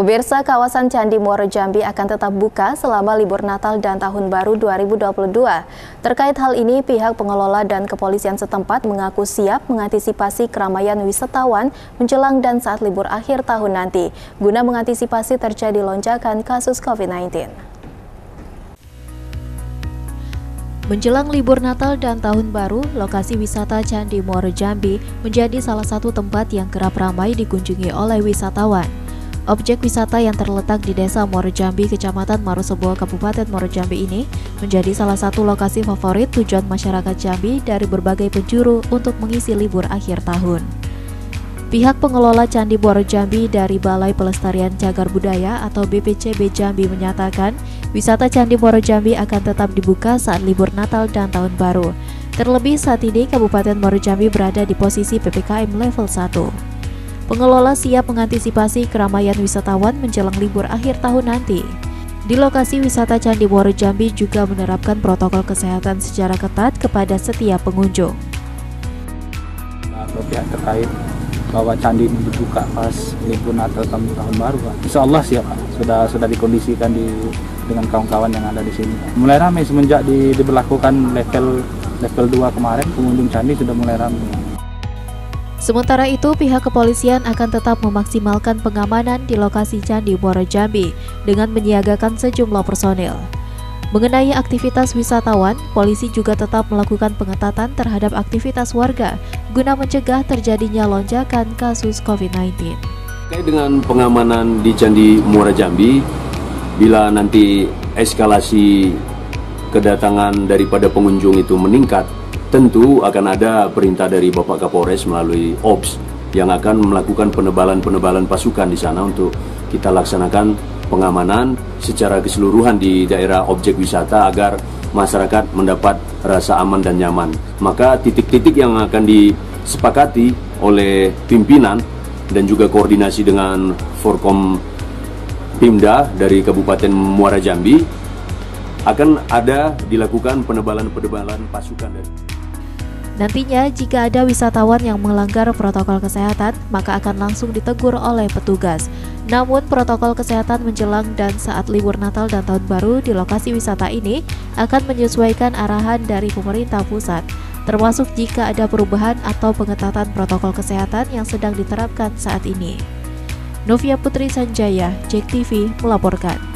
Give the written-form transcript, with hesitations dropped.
Pemirsa, kawasan Candi Muaro Jambi akan tetap buka selama libur Natal dan Tahun Baru 2022. Terkait hal ini, pihak pengelola dan kepolisian setempat mengaku siap mengantisipasi keramaian wisatawan menjelang dan saat libur akhir tahun nanti, guna mengantisipasi terjadi lonjakan kasus COVID-19. Menjelang libur Natal dan Tahun Baru, lokasi wisata Candi Muaro Jambi menjadi salah satu tempat yang kerap ramai dikunjungi oleh wisatawan. Objek wisata yang terletak di Desa Muaro Jambi, Kecamatan Marosebo, Kabupaten Muaro Jambi ini menjadi salah satu lokasi favorit tujuan masyarakat Jambi dari berbagai penjuru untuk mengisi libur akhir tahun. Pihak pengelola Candi Muaro Jambi dari Balai Pelestarian Cagar Budaya atau BPCB Jambi menyatakan wisata Candi Muaro Jambi akan tetap dibuka saat libur Natal dan Tahun Baru. Terlebih saat ini Kabupaten Muaro Jambi berada di posisi PPKM level 1. Pengelola siap mengantisipasi keramaian wisatawan menjelang libur akhir tahun nanti. Di lokasi wisata Candi Muaro Jambi juga menerapkan protokol kesehatan secara ketat kepada setiap pengunjung. Pihak terkait bahwa candi ini dibuka pas libur Natal tahun baru, Pak. Insya Allah siap, Pak. Sudah dikondisikan dengan kawan-kawan yang ada di sini, Pak. Mulai ramai semenjak diberlakukan level 2 kemarin, pengunjung candi sudah mulai ramai. Sementara itu, pihak kepolisian akan tetap memaksimalkan pengamanan di lokasi Candi Muaro Jambi dengan menyiagakan sejumlah personil. Mengenai aktivitas wisatawan, polisi juga tetap melakukan pengetatan terhadap aktivitas warga guna mencegah terjadinya lonjakan kasus COVID-19. Terkait dengan pengamanan di Candi Muaro Jambi, bila nanti eskalasi kedatangan daripada pengunjung itu meningkat, tentu akan ada perintah dari Bapak Kapolres melalui OPS yang akan melakukan penebalan pasukan di sana untuk kita laksanakan pengamanan secara keseluruhan di daerah objek wisata agar masyarakat mendapat rasa aman dan nyaman. Maka titik-titik yang akan disepakati oleh pimpinan dan juga koordinasi dengan Forkom Pimda dari Kabupaten Muaro Jambi akan ada dilakukan penebalan pasukan. Nantinya, jika ada wisatawan yang melanggar protokol kesehatan, maka akan langsung ditegur oleh petugas. Namun, protokol kesehatan menjelang dan saat libur Natal dan Tahun Baru di lokasi wisata ini akan menyesuaikan arahan dari pemerintah pusat, termasuk jika ada perubahan atau pengetatan protokol kesehatan yang sedang diterapkan saat ini. Novia Putri Sanjaya, JEK TV melaporkan.